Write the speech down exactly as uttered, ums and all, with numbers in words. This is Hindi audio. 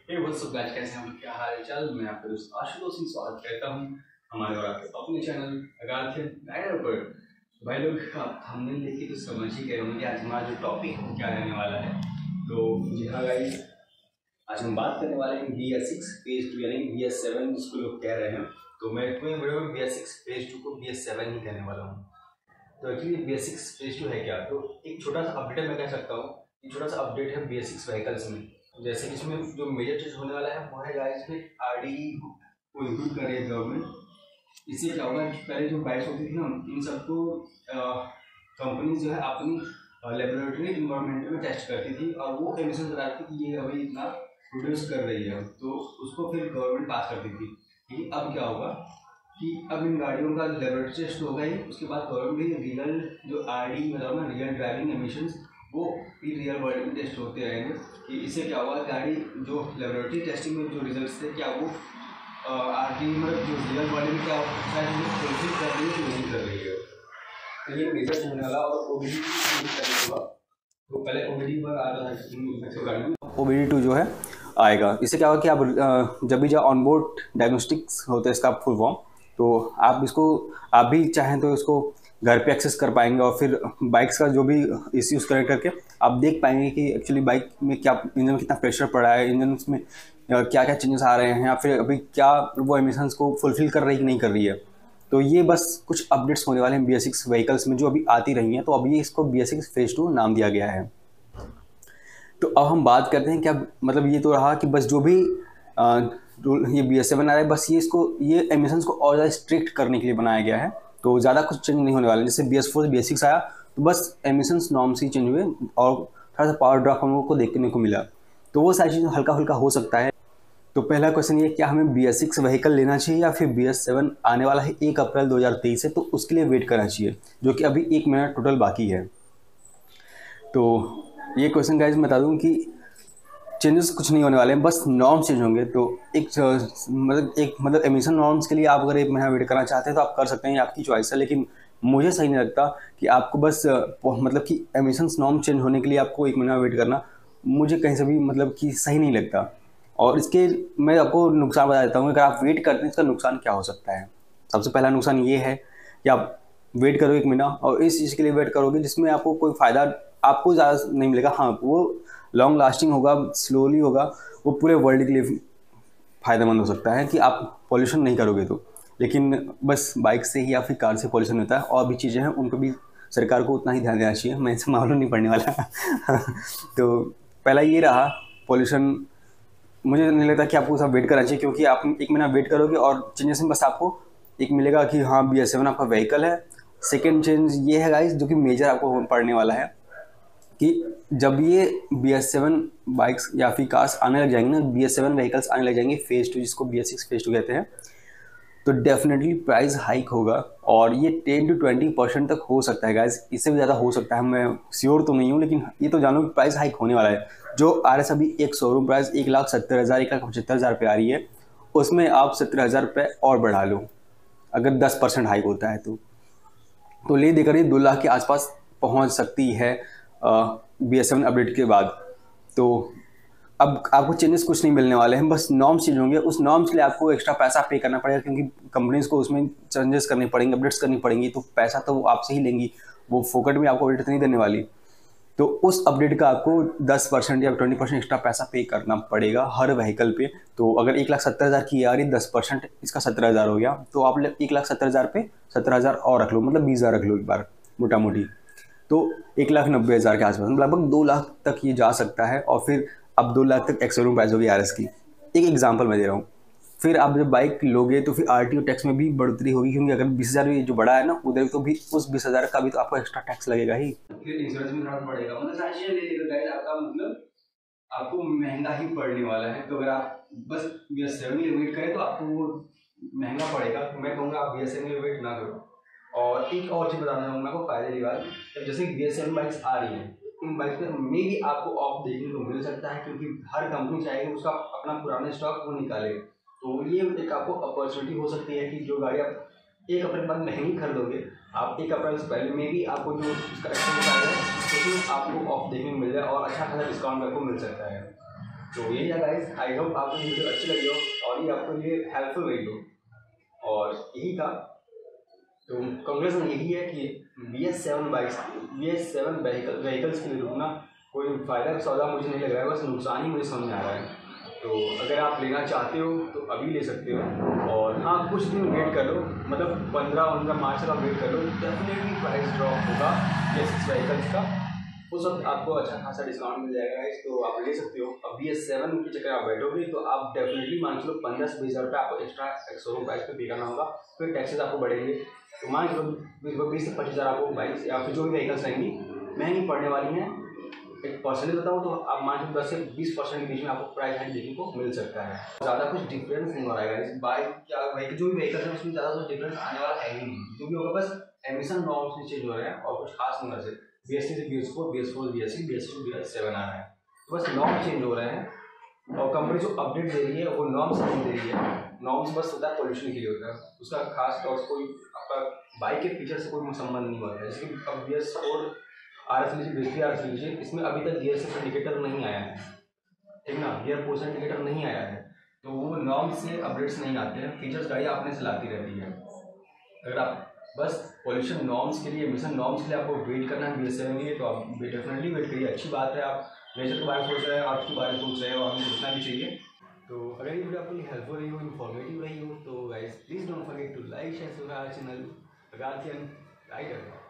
हे व्हाट्स अप गाइस, कैसे हैं हम? क्या हाल चाल? मैं आपका दोस्त आशुतोष सिंह स्वागत करता हूं हमारे और आपके अपने चैनल अगार्थ गाइडर पर। भाई लोग, आप हमने देखिए तो समझ ही गए होंगे कि आज हमारा जो टॉपिक है वो क्या रहने वाला है। तो जी हाँ गाइस, आज हम बात करने वाले हैं B S six phase two यानी बी एस सेवन जिसको लोग कह रहे हैं। तो मैं पूरे वीडियो में B S six phase two को बी एस सेवन ही कहने वाला हूँ। तो actually B S six phase two है क्या? तो एक छोटा सा अपडेट मैं कह सकता हूँ, ये छोटा सा अपडेट है बी एस सिक्स व्हीकल्स में। जैसे कि इसमें जो मेजर चीज होने वाला है वो है गाइस में आर डी ई को इंक्लूड कर रही है गवर्नमेंट। इससे क्या होगा कि पहले जो बाइक्स होती थी ना, इन सबको कंपनी जो है अपनी लेबोरेटरी इन्वायरमेंट में टेस्ट करती थी और वो एमिशन बताती थी कि ये अभी इतना प्रोड्यूस कर रही है, तो उसको फिर गवर्नमेंट पास करती थी। लेकिन अब क्या होगा कि अब इन गाड़ियों का लेबोरेटरी टेस्ट होगा ही, उसके बाद गवर्नमेंट भी रियल जो आर डी मतलब ना रियल ड्राइविंग एमिशंस वो भी रियल वर्ल्ड में टेस्ट होते रहेंगे। कि इससे क्या होगा, गाड़ी जो लेबोरेटरी टेस्टिंग में जो रिजल्ट्स थे क्या वो आर टी मतलब जो रियल वर्ल्ड में क्या फुलफिल कर रही है कि नहीं कर रही है। तो ये रिजल्ट होने वाला और ओ बी डी टू होगा। तो पहले ओ बी डी पर आ रहा है, ओ बी डी टू जो है आएगा। इससे क्या होगा कि आप जब भी जो ऑनबोर्ड डायग्नोस्टिक्स होते हैं इसका फुल फॉर्म, तो आप इसको आप भी चाहें तो इसको घर पे एक्सेस कर पाएंगे और फिर बाइक्स का जो भी इश्यूज कनेक्ट करके आप देख पाएंगे कि एक्चुअली बाइक में क्या इंजन में कितना प्रेशर पड़ा है, इंजन में क्या क्या चेंजेस आ रहे हैं या फिर अभी क्या वो एमिशंस को फुलफिल कर रही कि नहीं कर रही है। तो ये बस कुछ अपडेट्स होने वाले हैं बी एस सिक्स व्हीकल्स में जो अभी आती रही हैं। तो अभी इसको B S six phase two नाम दिया गया है। तो अब हम बात करते हैं क्या मतलब ये तो रहा कि बस जो भी आ, ये बी एस सेवन आ रहा है, बस ये इसको ये एमिशंस को और ज़्यादा स्ट्रिक्ट करने के लिए बनाया गया है। तो ज़्यादा कुछ चेंज नहीं होने वाला। जैसे बी एस फोर से बी एस सिक्स आया तो बस एमिशंस नॉर्म्स ही चेंज हुए और थोड़ा सा पावर ड्रॉप हम लोग को देखने को मिला। तो वो सारी चीज़ें हल्का हल्का हो सकता है। तो पहला क्वेश्चन ये, क्या हमें बी एस सिक्स व्हीकल लेना चाहिए या फिर बी एस सेवन आने वाला है एक अप्रैल दो हज़ार तेईस से, तो उसके लिए वेट करना चाहिए, जो कि अभी एक महीना टोटल बाकी है। तो ये क्वेश्चन गाइस मैं बता दूँ कि चेंजेस कुछ नहीं होने वाले हैं, बस नॉर्म्स चेंज होंगे। तो एक मतलब एक मतलब एमिशन नॉर्म्स के लिए आप अगर एक महीना वेट करना चाहते हैं तो आप कर सकते हैं, ये आपकी चॉइस है। लेकिन मुझे सही नहीं लगता कि आपको बस मतलब कि एमिशंस नॉर्म चेंज होने के लिए आपको एक महीना वेट करना, मुझे कहीं से भी मतलब कि सही नहीं लगता। और इसके मैं आपको नुकसान बता देता हूँ। अगर आप वेट करते हैं इसका नुकसान क्या हो सकता है। सबसे पहला नुकसान ये है कि आप वेट करोगे एक महीना और इस चीज़ के लिए वेट करोगे जिसमें आपको कोई फ़ायदा आपको ज़्यादा नहीं मिलेगा। हाँ, वो लॉन्ग लास्टिंग होगा, स्लोली होगा, वो पूरे वर्ल्ड के लिए फ़ायदेमंद हो सकता है कि आप पॉल्यूशन नहीं करोगे तो। लेकिन बस बाइक से ही या फिर कार से पॉल्यूशन होता है, और भी चीज़ें हैं उनको भी सरकार को उतना ही ध्यान देना चाहिए। मैं इससे मालूम नहीं पड़ने वाला तो पहला ये रहा पॉल्यूशन। मुझे नहीं लगता कि आपको सब वेट करना चाहिए, क्योंकि आप एक महीना वेट करोगे और चेंजेस में बस आपको एक मिलेगा कि हाँ बी एस सेवन आपका व्हीकल है। सेकेंड चेंज ये है गाइस, जो कि मेजर आपको पड़ने वाला है, कि जब ये बी एस सेवन बाइक्स या फिर कार्स आने लग जाएंगे ना, बी एस सेवन व्हीकल्स आने लग जाएंगे फेज टू, जिसको B S six phase two कहते हैं, तो डेफिनेटली प्राइस हाइक होगा और ये टेन टू ट्वेंटी परसेंट तक हो सकता है गाइस। इससे भी ज़्यादा हो सकता है, मैं श्योर तो नहीं हूँ, लेकिन ये तो जानो कि प्राइस हाइक होने वाला है। जो आर एस अभी एक शोरूम प्राइस एक लाख सत्तर हज़ार एक लाख पचहत्तर हज़ार रुपये आ रही है, उसमें आप सत्तर हज़ार रुपये और बढ़ा लो अगर दस परसेंट हाइक होता है तो तो ले देकर ये दो लाख के आसपास पहुँच सकती है बी एस सेवन अपडेट के बाद। तो अब आपको चेंजेस कुछ नहीं मिलने वाले हैं, बस नॉर्म्स चेंज होंगे। उस नॉर्म्स के लिए आपको एक्स्ट्रा पैसा पे करना पड़ेगा, क्योंकि कंपनीज को उसमें चेंजेस करने पड़ेंगे, अपडेट्स करनी पड़ेंगी। तो पैसा तो वो आपसे ही लेंगी, वो फोकट में आपको अपडेट नहीं देने वाली। तो उस अपडेट का आपको दस परसेंट या ट्वेंटी परसेंट एक्स्ट्रा पैसा पे करना पड़ेगा हर व्हीकल पे। तो अगर एक लाख सत्तर हज़ार की आ रही, दस परसेंट इसका सत्तर हज़ार हो गया, तो आप एक लाख सत्तर हज़ार पे सत्तर हज़ार और रख लो, मतलब बीस हज़ार रख लो एक बार मोटा मोटी। तो एक लाख नब्बे हज़ार के आसपास, लगभग दो लाख तक ये जा सकता है। और फिर अब दो लाख तक एक्सशोरूम प्राइस होगी आर एस की। एक एग्जांपल मैं दे रहा हूँ। फिर आप जब बाइक लोगे तो फिर आर टी ओ टैक्स में भी बढ़ोतरी होगी, क्योंकि अगर बीस हज़ार जो बड़ा है ना, उधर तो भी उस बीस हज़ार का भी तो आपको एक्स्ट्रा टैक्स लगेगा ही। फिर इंश्योरेंस भी भरना पड़ेगा, मतलब सारी चीज़ें ले लेकर गाइस आपका मतलब आपको महंगा ही पड़ने वाला है। तो अगर आप बस बी एस सेवन के वेट करें तो आपको वो महंगा पड़ेगा। तो मैं कहूँगा आप बी एस सेवन के वेट ना करो। और एक और चीज़ बताना चाहूँगा आपको फायदे की बात, जैसे बी एस सेवन बाइक्स आ रही हैं, इन बाइक पे में भी आपको ऑफ देखने को मिल सकता है, क्योंकि हर कंपनी चाहेगी उसका अपना पुराना स्टॉक वो निकाले। तो ये एक आपको अपॉर्चुनिटी हो सकती है कि जो गाड़ी आप एक अप्रैल बाद महंगी खरीदोगे, आप एक अप्रैल से पहले में भी आपको जो इसका एक्सचेंज आएगा उसमें आपको ऑफ देखने को मिल जाए और अच्छा खासा डिस्काउंट आपको मिल सकता है। तो यही है गाइस, आई होप आपको ये वीडियो अच्छी लगी हो और ये आपको लिए हेल्पफुल रही हो, और यही था। तो कंक्लूजन यही है कि B S seven bikes B S seven vehicle vehicles के लिए रुकना कोई फ़ायदा का सौदा मुझे नहीं लग रहा है, बस नुकसान ही मुझे समझ में आ रहा है। तो अगर आप लेना चाहते हो तो अभी ले सकते हो, और हाँ कुछ दिन वेट कर लो, मतलब पंद्रह पंद्रह मार्च तक आप वेट कर लो, डेफिनेटली प्राइस ड्रॉप होगा बी एस सिक्स व्हीकल्स का, उस वक्त आपको अच्छा खासा डिस्काउंट मिल जाएगा गाइस, तो आप ले सकते हो। अब बी एस सेवन के चक्कर आप बैठोगे तो आप डेफिनेटली मान चलो पंद्रह से बीस हज़ार रुपये आपको एक्स्ट्रा शोरूम प्राइस पे पे करना होगा, फिर टैक्सेस आपको बढ़ेंगे, तो मान चलो बीस से पच्चीस हज़ार आपको बाइक्स या फिर जो भी व्हीकल्स रहेंगी महंगी पड़ने वाली हैं। एक परसेंटेज बताऊँ तो आप मान लो दस से बीस परसेंट के बीच में आपको प्राइस हाइक देखने को मिल सकता है। ज़्यादा कुछ डिफरेंस नहीं हो रहा है इस बाइक क्या व्हीकल जो भी व्हीकल्स है उसमें ज़्यादा कुछ डिफरेंस आने वाला है ही नहीं, जो भी होगा बस एमिशन नॉर्म्स में चेंज हो रहे हैं और कुछ खास नहीं हो रहा है। बी एस सी से B S four, B S four B S C, B S C to B S seven आ रहा है, तो बस नॉर्म चेंज हो रहे हैं और कंपनी जो अपडेट दे रही है वो नॉर्म्स नहीं दे रही है। नॉर्म्स बस होता है पोल्यूशन के लिए होता है, उसका खास तौर से कोई आपका बाइक के फीचर से कोई संबंध नहीं होता है। जैसे कि अब B S four R S लीजिए, B S three R S लीजिए, इसमें अभी तक गियर शिफ्ट इंडिकेटर नहीं आया है, ठीक ना, गियर पोजिशन इंडिकेटर नहीं आया है, तो वो नॉर्म से अपडेट्स नहीं आते हैं, फीचर्स गाड़ी अपने से लाती रहती है। अगर आप बस पॉल्यूशन नॉर्म्स के लिए, एमिशन नॉर्म्स के लिए आपको वेट करना है बी एस सेवन के लिए, तो आप डेफिनेटली वेट करिए, अच्छी बात है। आप नेचर के बारे में सोच रहे हैं, अर्थ के बारे में सोच रहे हैं, और हमें सोचना भी चाहिए। तो अगर ये वीडियो आपके लिए हेल्पफुल रही हो, इन्फॉर्मेटिव रही हो, तो guys please don't forget to like share subscribe our channel Agathiyan rider.